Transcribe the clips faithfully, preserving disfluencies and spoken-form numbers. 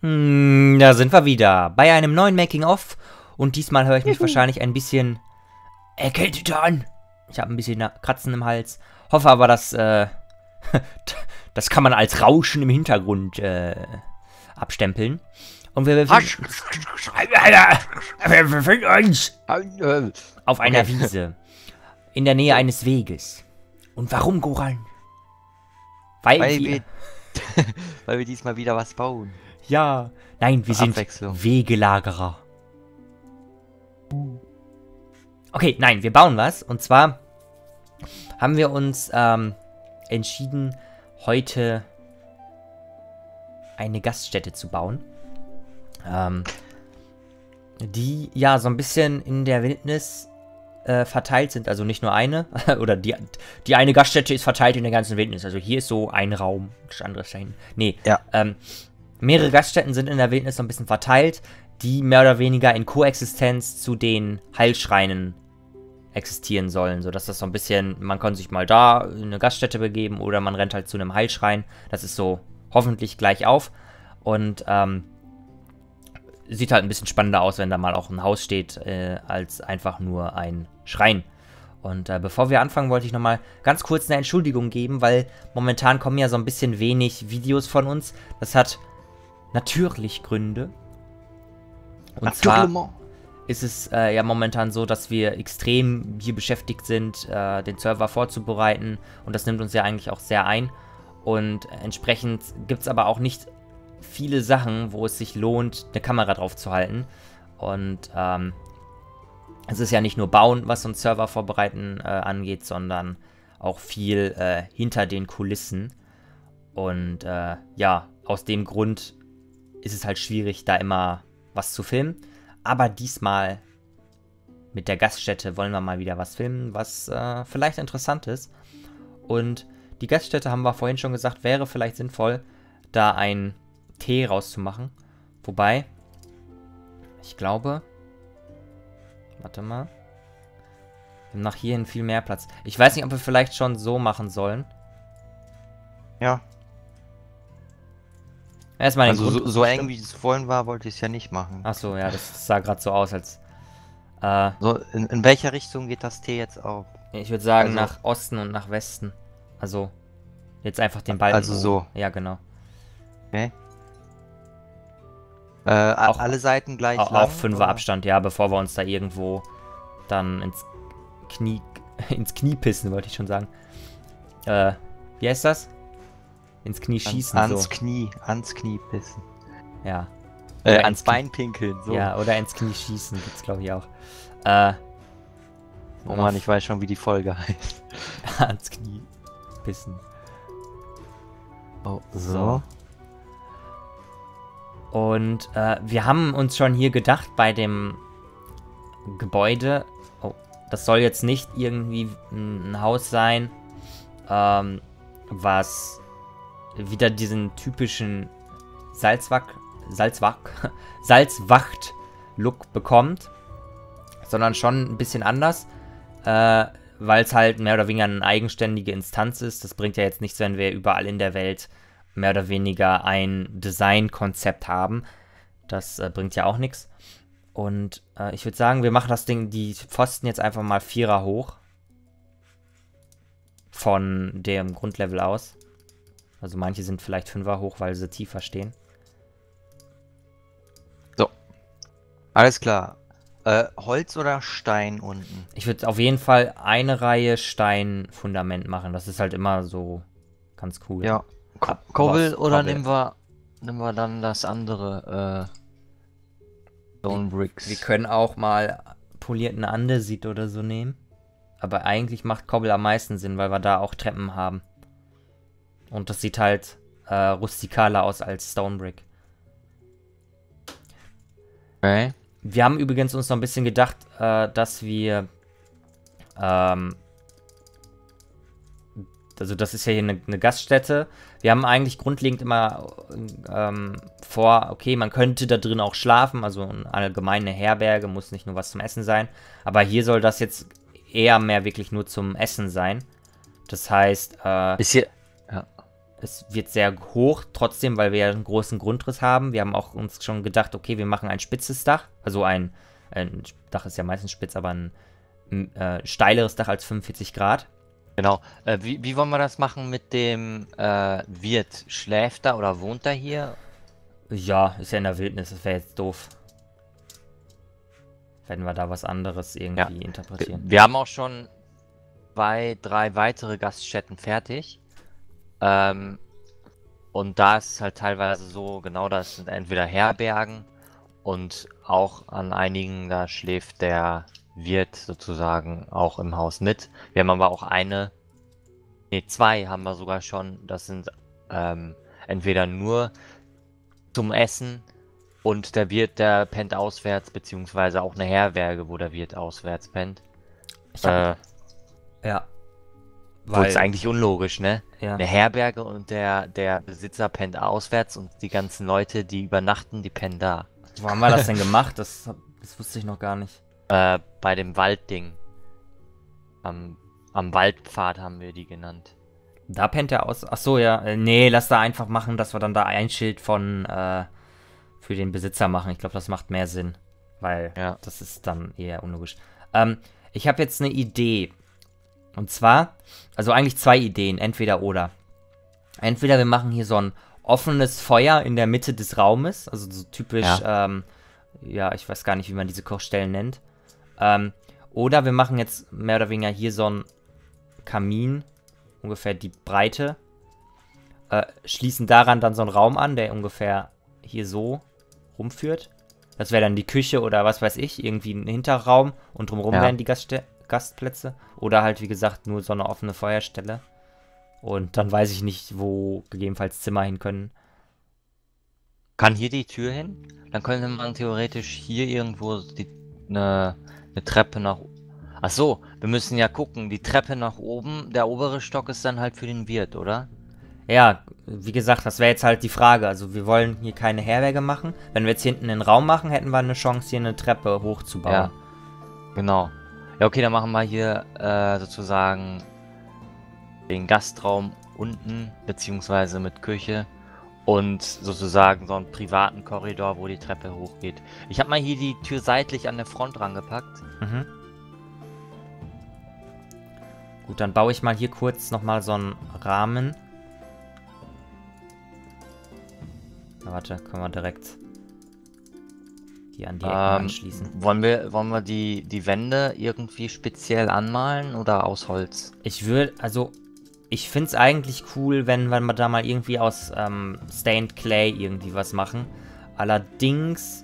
Hm, da sind wir wieder bei einem neuen Making-of. Und diesmal höre ich mich wahrscheinlich ein bisschen erkältet an. Ich habe ein bisschen Kratzen im Hals. Hoffe aber, dass äh, das kann man als Rauschen im Hintergrund äh, abstempeln. Und wir befinden uns auf einer Okay. Wiese in der Nähe eines Weges. Und warum, Goran? Weil, Weil wir... wir, weil wir diesmal wieder was bauen. Ja. Nein, wir sind Abwechslung. Wegelagerer. Okay, nein, wir bauen was. Und zwar haben wir uns ähm, entschieden, heute eine Gaststätte zu bauen. Ähm, die ja so ein bisschen in der Wildnis äh, verteilt sind. Also nicht nur eine. Oder die, die eine Gaststätte ist verteilt in der ganzen Wildnis. Also hier ist so ein Raum. Das andere ist da hinten. Nee, Ja. ähm, mehrere Gaststätten sind in der Wildnis so ein bisschen verteilt, die mehr oder weniger in Koexistenz zu den Heilschreinen existieren sollen, sodass das so ein bisschen, man kann sich mal da in eine Gaststätte begeben oder man rennt halt zu einem Heilschrein. Das ist so hoffentlich gleich auf und ähm, sieht halt ein bisschen spannender aus, wenn da mal auch ein Haus steht, äh, als einfach nur ein Schrein. Und äh, bevor wir anfangen, wollte ich nochmal ganz kurz eine Entschuldigung geben, weil momentan kommen ja so ein bisschen wenig Videos von uns. Das hat natürlich Gründe. Und zwar ist es äh, ja momentan so, dass wir extrem hier beschäftigt sind, äh, den Server vorzubereiten. Und das nimmt uns ja eigentlich auch sehr ein. Und entsprechend gibt es aber auch nicht viele Sachen, wo es sich lohnt, eine Kamera drauf zu halten. Und ähm, es ist ja nicht nur Bauen, was uns Server vorbereiten äh, angeht, sondern auch viel äh, hinter den Kulissen. Und äh, ja, aus dem Grund ist es halt schwierig, da immer was zu filmen. Aber diesmal mit der Gaststätte wollen wir mal wieder was filmen, was äh, vielleicht interessant ist. Und die Gaststätte, haben wir vorhin schon gesagt, wäre vielleicht sinnvoll, da einen Tee rauszumachen. Wobei, ich glaube, warte mal, wir haben nach hierhin viel mehr Platz. Ich weiß nicht, ob wir vielleicht schon so machen sollen. Ja. Erstmal den Also Grund so, so eng wie es vorhin war, wollte ich es ja nicht machen. Achso, ja, das sah gerade so aus, als... Äh, So, in, in welcher Richtung geht das Tee jetzt auf? ich würde sagen, Also- nach Osten und nach Westen. Also, jetzt einfach den Balken. Also oben. so. Ja, genau. Okay. Äh, a- Auch- alle Seiten gleich Auch lang? auf Fünfer oder? Abstand, ja, bevor wir uns da irgendwo dann ins Knie... ins Knie pissen, wollte ich schon sagen. Äh, wie heißt das? Ins Knie schießen, Ans, ans so. Knie, ans Knie pissen. Ja. Äh, Oder ans ins Knie- Bein pinkeln, so. Ja, oder ins Knie schießen gibt's, glaube ich, auch. Äh... Oh Mann, ich weiß schon, wie die Folge heißt. ans Knie pissen. Oh, So. Und äh, wir haben uns schon hier gedacht bei dem Gebäude, oh, das soll jetzt nicht irgendwie ein Haus sein, ähm, was wieder diesen typischen Salzwack, Salzwack, Salzwacht-Look bekommt, sondern schon ein bisschen anders, äh, weil es halt mehr oder weniger eine eigenständige Instanz ist. Das bringt ja jetzt nichts, wenn wir überall in der Welt mehr oder weniger ein Designkonzept haben. Das äh, bringt ja auch nichts. Und äh, ich würde sagen, wir machen das Ding, die Pfosten jetzt einfach mal Vierer hoch. Von dem Grundlevel aus. Also manche sind vielleicht Fünfer hoch, weil sie tiefer stehen. Alles klar. Äh, Holz oder Stein unten? Ich würde auf jeden Fall eine Reihe Steinfundament machen. Das ist halt immer so ganz cool. Ja. Ko Ab- Kobbel was? oder Kobbel. nehmen wir, nehmen wir dann das andere, äh, Stone Bricks? Wir können auch mal polierten Andesit oder so nehmen. Aber eigentlich macht Kobbel am meisten Sinn, weil wir da auch Treppen haben. Und das sieht halt äh, rustikaler aus als Stonebrick. Okay. Wir haben übrigens uns noch ein bisschen gedacht, äh, dass wir ähm, also das ist ja hier eine, eine Gaststätte. Wir haben eigentlich grundlegend immer ähm, vor, okay, man könnte da drin auch schlafen, also eine allgemeine Herberge, muss nicht nur was zum Essen sein. Aber hier soll das jetzt eher mehr wirklich nur zum Essen sein. Das heißt, äh, Ist hier, ja. Es wird sehr hoch, trotzdem, weil wir ja einen großen Grundriss haben. Wir haben auch uns schon gedacht, okay, wir machen ein spitzes Dach. Also ein, ein Dach ist ja meistens spitz, aber ein äh, steileres Dach als fünfundvierzig Grad. Genau. Äh, wie, wie wollen wir das machen mit dem äh, Wirt? Schläft er oder wohnt er hier? Ja, ist ja in der Wildnis, das wäre jetzt doof. Wenn wir da was anderes irgendwie Ja. interpretieren. Wir haben auch schon zwei, drei weitere Gaststätten fertig. Ähm, und da ist es halt teilweise so, genau, das sind entweder Herbergen und auch an einigen, da schläft der Wirt sozusagen auch im Haus mit. Wir haben aber auch eine, ne, zwei haben wir sogar schon, das sind ähm, entweder nur zum Essen und der Wirt, der pennt auswärts, beziehungsweise auch eine Herberge, wo der Wirt auswärts pennt. Ich hab, Äh, ja. Wo ist eigentlich unlogisch, ne? Ja. Eine Herberge und der, der Besitzer pennt auswärts und die ganzen Leute, die übernachten, die pennen da. Wo haben wir das denn gemacht? Das, das wusste ich noch gar nicht. Äh, bei dem Waldding. Am, am Waldpfad haben wir die genannt. Da pennt er aus. Achso, ja. Äh, nee, lass da einfach machen, dass wir dann da ein Schild von äh, für den Besitzer machen. Ich glaube, das macht mehr Sinn. Weil Ja. das ist dann eher unlogisch. Ähm, ich habe jetzt eine Idee. Und zwar, also eigentlich zwei Ideen, entweder oder. Entweder wir machen hier so ein offenes Feuer in der Mitte des Raumes, also so typisch, ja, ähm, ja ich weiß gar nicht, wie man diese Kochstellen nennt. Ähm, oder wir machen jetzt mehr oder weniger hier so einen Kamin, ungefähr die Breite, äh, schließen daran dann so einen Raum an, der ungefähr hier so rumführt. Das wäre dann die Küche oder was weiß ich, irgendwie ein Hinterraum und drumherum Ja. wären die Gaststätten. Gastplätze oder halt, wie gesagt, nur so eine offene Feuerstelle. Und dann weiß ich nicht, wo gegebenenfalls Zimmer hin können. Kann hier die Tür hin? Dann könnte man theoretisch hier irgendwo die, eine, eine Treppe nach... Ach so, wir müssen ja gucken, die Treppe nach oben, der obere Stock ist dann halt für den Wirt, oder? Ja, wie gesagt, das wäre jetzt halt die Frage. Also wir wollen hier keine Herberge machen. Wenn wir jetzt hinten einen Raum machen, hätten wir eine Chance, hier eine Treppe hochzubauen. Ja, genau. Ja, okay, dann machen wir hier äh, sozusagen den Gastraum unten, beziehungsweise mit Küche und sozusagen so einen privaten Korridor, wo die Treppe hochgeht. Ich habe mal hier die Tür seitlich an der Front rangepackt. Mhm. Gut, dann baue ich mal hier kurz nochmal so einen Rahmen. Na, warte, können wir direkt die an die Ecken Ähm, anschließen. wollen wir, wollen wir die, die Wände irgendwie speziell anmalen oder aus Holz? Ich würde, also, ich finde es eigentlich cool, wenn, wenn wir da mal irgendwie aus ähm, Stained Clay irgendwie was machen. Allerdings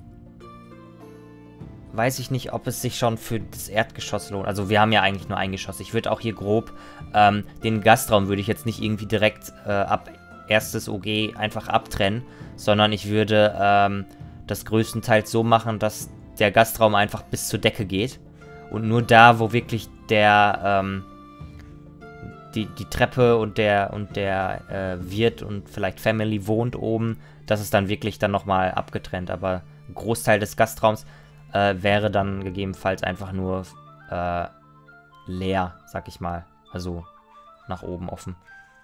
weiß ich nicht, ob es sich schon für das Erdgeschoss lohnt. Also wir haben ja eigentlich nur ein Geschoss. Ich würde auch hier grob, ähm, den Gastraum würde ich jetzt nicht irgendwie direkt äh, ab erstes O G einfach abtrennen, sondern ich würde ähm, das größtenteils so machen, dass der Gastraum einfach bis zur Decke geht. Und nur da, wo wirklich der, ähm, die, die Treppe und der, und der äh, Wirt und vielleicht Family wohnt oben, das ist dann wirklich dann nochmal abgetrennt. Aber ein Großteil des Gastraums äh, wäre dann gegebenenfalls einfach nur äh, leer, sag ich mal. Also nach oben offen.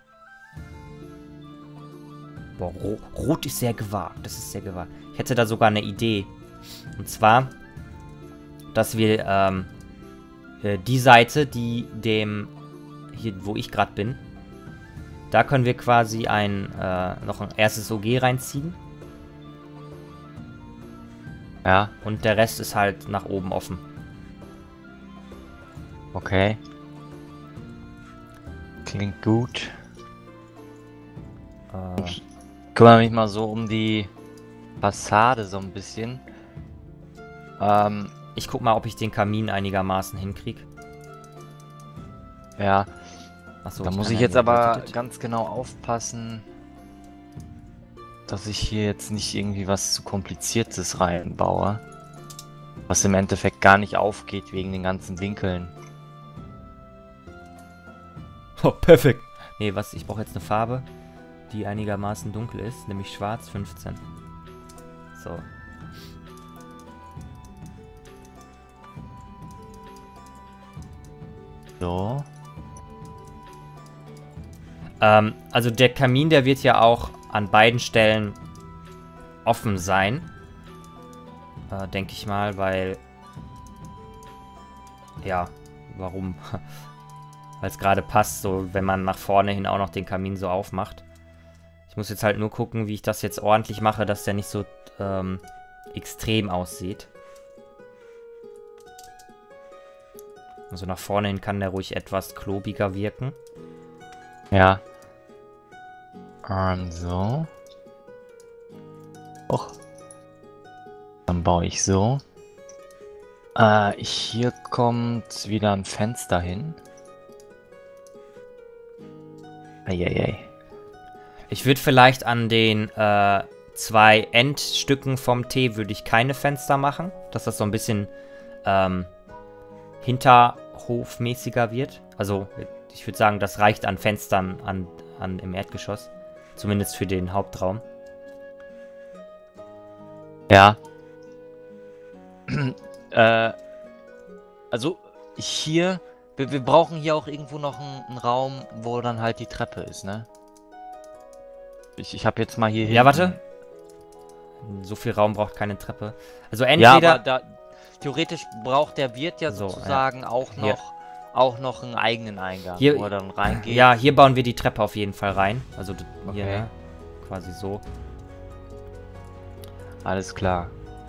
Boah, Ro Rot ist sehr gewagt. Das ist sehr gewagt. Ich hätte da sogar eine Idee. Und zwar, dass wir ähm, äh, die Seite, die dem, hier wo ich gerade bin, da können wir quasi ein, äh, noch ein erstes O G reinziehen. Ja. Und der Rest ist halt nach oben offen. Okay. Klingt gut. Äh, Ich kümmere mich mal so um die Fassade so ein bisschen. Ähm, ich guck mal, ob ich den Kamin einigermaßen hinkriege. ja. Achso, Da muss kann ich ja jetzt hier aber rotiert. ganz genau aufpassen, dass ich hier jetzt nicht irgendwie was zu kompliziertes reinbaue. Was im Endeffekt gar nicht aufgeht wegen den ganzen Winkeln. Oh, perfekt. Nee, was? Ich brauche jetzt eine Farbe, die einigermaßen dunkel ist, nämlich schwarz fünfzehn. So. So. Ähm, also der Kamin, der wird ja auch an beiden Stellen offen sein. Äh, denke ich mal, weil... Ja, warum? Weil es gerade passt, so wenn man nach vorne hin auch noch den Kamin so aufmacht. Ich muss jetzt halt nur gucken, wie ich das jetzt ordentlich mache, dass der nicht so ähm, extrem aussieht. Also nach vorne hin kann der ruhig etwas klobiger wirken. Ja. Ähm, so. Och. Dann baue ich so. Äh, hier kommt wieder ein Fenster hin. Eieiei. Ich würde vielleicht an den äh, zwei Endstücken vom T würde ich keine Fenster machen, dass das so ein bisschen ähm, hinterhofmäßiger wird. Also ich würde sagen, das reicht an Fenstern an, an, im Erdgeschoss. Zumindest für den Hauptraum. Ja. äh, also hier, wir, wir brauchen hier auch irgendwo noch einen, einen Raum, wo dann halt die Treppe ist, ne? Ich, ich habe jetzt mal hier... Ja, warte. So viel Raum braucht keine Treppe. Also entweder... Ja, aber da, theoretisch braucht der Wirt ja so, sozusagen ja. auch noch... Hier. Auch noch einen eigenen Eingang, hier, wo er dann reingeht. Ja, hier bauen wir die Treppe auf jeden Fall rein. Also hier, Okay. ne? Quasi so. Alles klar.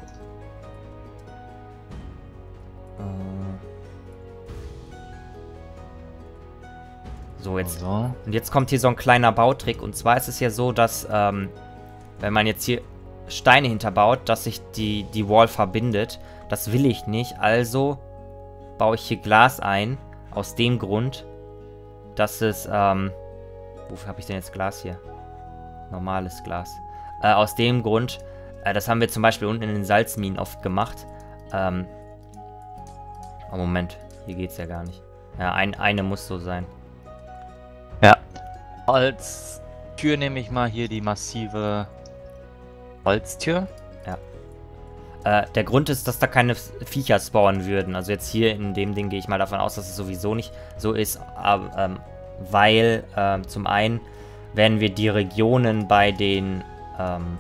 So, jetzt. So. Und jetzt kommt hier so ein kleiner Bautrick. Und zwar ist es ja so, dass, ähm, wenn man jetzt hier Steine hinterbaut, dass sich die, die Wall verbindet. Das will ich nicht. Also baue ich hier Glas ein. Aus dem Grund, dass es, ähm, wofür habe ich denn jetzt Glas hier? Normales Glas. Äh, aus dem Grund, äh, das haben wir zum Beispiel unten in den Salzminen oft gemacht. Ähm, oh, Moment, hier geht's ja gar nicht. Ja, ein, eine muss so sein. Ja. Als Tür nehme ich mal hier die massive Holztür. Ja. Äh, der Grund ist, dass da keine Viecher spawnen würden. Also jetzt hier in dem Ding gehe ich mal davon aus, dass es sowieso nicht so ist. Aber, ähm, weil ähm, zum einen werden wir die Regionen bei den ähm,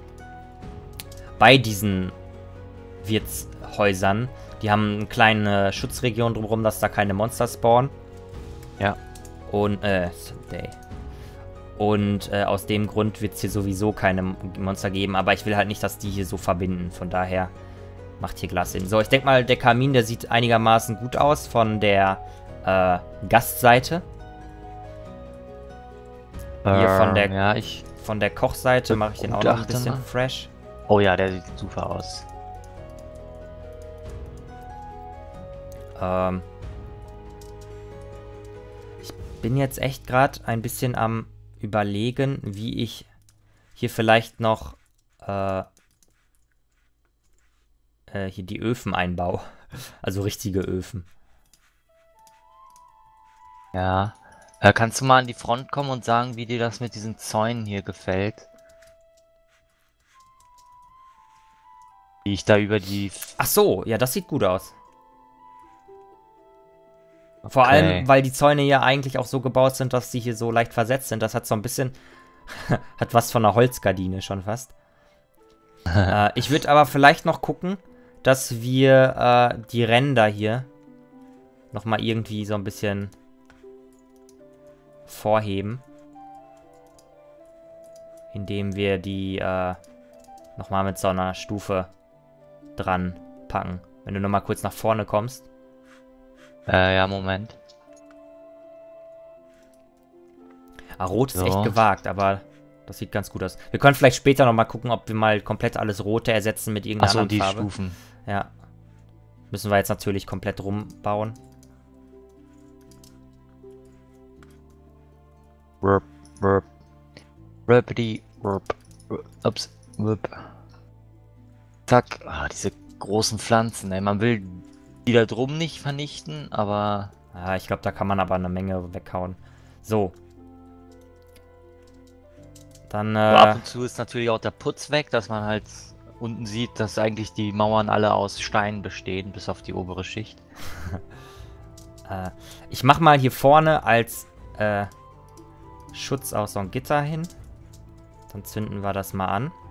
bei diesen Wirtshäusern, die haben eine kleine Schutzregion drumherum, dass da keine Monster spawnen. Ja. Und, äh, Day. Und äh, aus dem Grund wird es hier sowieso keine Monster geben. Aber ich will halt nicht, dass die hier so verbinden. Von daher macht hier Glas Sinn. So, ich denke mal, der Kamin, der sieht einigermaßen gut aus von der äh, Gastseite. Hier von der, ja, ich von der Kochseite mache ich den auch noch ein bisschen mal. fresh. Oh ja, der sieht super aus. Ähm, ich bin jetzt echt gerade ein bisschen am Überlegen, wie ich hier vielleicht noch äh, äh, hier die Öfen einbaue. Also richtige Öfen. Ja. Äh, kannst du mal an die Front kommen und sagen, wie dir das mit diesen Zäunen hier gefällt? Wie ich da über die... Ach so, ja, das sieht gut aus. Vor Okay. allem, weil die Zäune ja eigentlich auch so gebaut sind, dass sie hier so leicht versetzt sind. Das hat so ein bisschen... hat was von einer Holzgardine schon fast. äh, ich würde aber vielleicht noch gucken, dass wir äh, die Ränder hier nochmal irgendwie so ein bisschen vorheben. Indem wir die äh, nochmal mit so einer Stufe dran packen. Wenn du nochmal kurz nach vorne kommst. Äh, ja, Moment. Ah, Rot ist So. echt gewagt, aber das sieht ganz gut aus. Wir können vielleicht später nochmal gucken, ob wir mal komplett alles Rote ersetzen mit irgendeiner Achso, anderen die Farbe. Stufen. Ja. Müssen wir jetzt natürlich komplett rumbauen. Rp, rp. Rpity, rp. Ups, rp. Zack. Ah, diese großen Pflanzen, ey. Man will die da drum nicht vernichten, aber... Ja, ich glaube, da kann man aber eine Menge weghauen. So. Dann, äh... Aber ab und zu ist natürlich auch der Putz weg, dass man halt unten sieht, dass eigentlich die Mauern alle aus Stein bestehen, bis auf die obere Schicht. äh, ich mach mal hier vorne als, äh, Schutz auch so ein Gitter hin. Dann zünden wir das mal an.